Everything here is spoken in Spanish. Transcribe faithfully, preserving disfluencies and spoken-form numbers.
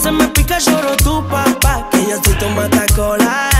se me pica, lloro tu papá, que yo estoy tomando cola.